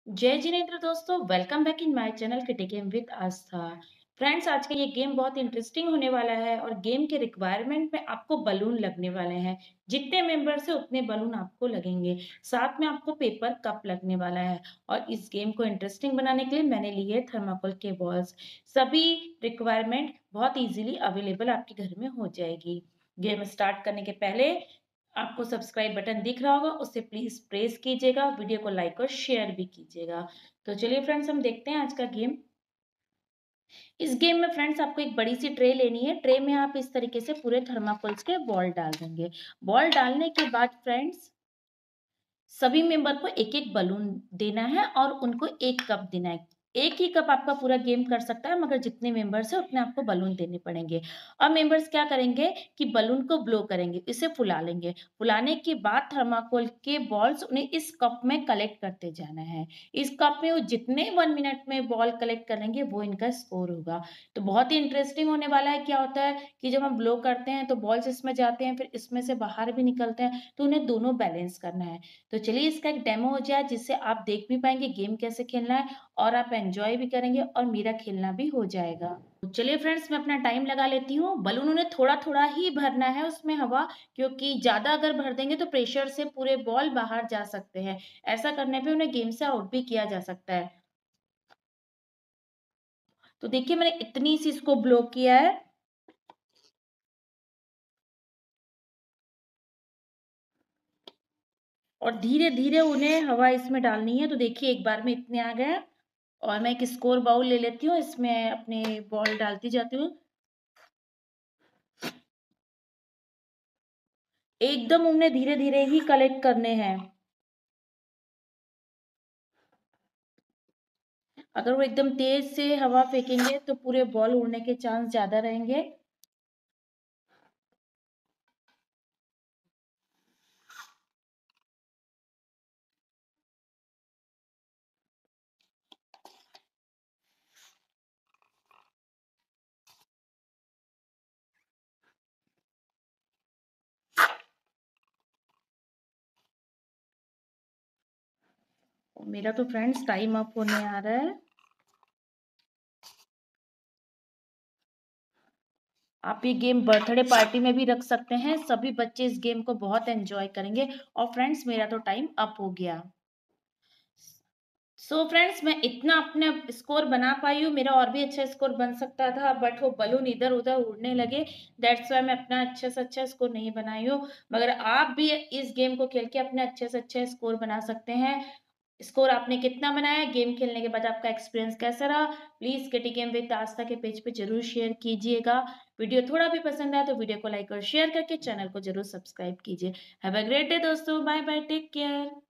जय जिनेंद्र दोस्तों, welcome back in my channel kitty game with Aastha. Friends, आज का ये गेम बहुत इंटरेस्टिंग होने वाला है और गेम के रिक्वायरमेंट में आपको बलून लगने वाले हैं। जितने मेंबर्स है उतने बलून आपको लगेंगे। साथ में आपको पेपर कप लगने वाला है। और इस गेम को इंटरेस्टिंग बनाने के लिए मैंने लिए थर्माकोल के बॉल्स। सभी रिक्वायरमेंट बहुत इजीली अवेलेबल आपके घर में हो जाएगी। गेम स्टार्ट करने के पहले आपको सब्सक्राइब बटन दिख रहा होगा, उसे प्लीज प्रेस कीजिएगा। वीडियो को लाइक और शेयर भी कीजिएगा। तो चलिए फ्रेंड्स, हम देखते हैं आज का गेम। इस गेम में फ्रेंड्स आपको एक बड़ी सी ट्रे लेनी है। ट्रे में आप इस तरीके से पूरे थर्माकोल्स के बॉल डाल देंगे। बॉल डालने के बाद फ्रेंड्स सभी मेंबर को एक एक बलून देना है और उनको एक कप देना है। एक ही कप आपका पूरा गेम कर सकता है, मगर जितने मेंबर्स है उतने आपको बलून देने पड़ेंगे। अब मेंबर्स क्या करेंगे कि बलून को ब्लो करेंगे, इसे फुला लेंगे। फुलाने के बाद थर्माकोल के बॉल्स उन्हें इस कप में कलेक्ट करते जाना है। इस कप में वो जितने 1 मिनट में बॉल कलेक्ट करेंगे वो इनका स्कोर होगा। तो बहुत ही इंटरेस्टिंग होने वाला है। क्या होता है कि जब हम ब्लो करते हैं तो बॉल्स इसमें जाते हैं, फिर इसमें से बाहर भी निकलते हैं, तो उन्हें दोनों बैलेंस करना है। तो चलिए इसका एक डेमो हो जाए, जिससे आप देख भी पाएंगे गेम कैसे खेलना है और आप एंजॉय भी करेंगे और मेरा खेलना भी हो जाएगा। तो चलिए फ्रेंड्स, मैं अपना टाइम लगा लेती हूँ। बलून उन्हें थोड़ा थोड़ा ही भरना है उसमें हवा, क्योंकि ज्यादा अगर भर देंगे तो प्रेशर से पूरे बॉल बाहर जा सकते हैं। ऐसा करने पे उन्हें गेम से आउट भी किया जा सकता है। तो देखिए, मैंने इतनी सी इसको ब्लो किया है। और धीरे धीरे उन्हें हवा इसमें डालनी है। तो देखिए, एक बार में इतने आ गए। और मैं एक स्कोर बाउल ले लेती हूँ, इसमें अपने बॉल डालती जाती हूँ। एकदम उन्हें धीरे धीरे ही कलेक्ट करने हैं। अगर वो एकदम तेज से हवा फेंकेंगे तो पूरे बॉल उड़ने के चांस ज्यादा रहेंगे। मेरा तो फ्रेंड्स टाइम अप होने आ रहा है। आप ये गेम बर्थडे पार्टी में भी रख सकते हैं। सभी बच्चे इस गेम को बहुत एंजॉय करेंगे। और फ्रेंड्स, मेरा तो टाइम अप हो गया। सो फ्रेंड्स, मैं इतना अपने स्कोर बना पाई हूँ। मेरा और भी अच्छा स्कोर बन सकता था, बट वो बलून इधर उधर उड़ने लगे। दैट्स वाई मैं अपना अच्छा से अच्छा स्कोर नहीं बनाई हूँ। मगर आप भी इस गेम को खेल के अपने अच्छे से अच्छे स्कोर बना सकते हैं। स्कोर आपने कितना बनाया, गेम खेलने के बाद आपका एक्सपीरियंस कैसा रहा, please kitty game with Aastha के पेज पे जरूर शेयर कीजिएगा। वीडियो थोड़ा भी पसंद आया तो वीडियो को लाइक और शेयर करके चैनल को जरूर सब्सक्राइब कीजिए। हैव अ ग्रेट डे दोस्तों। Bye bye, take care.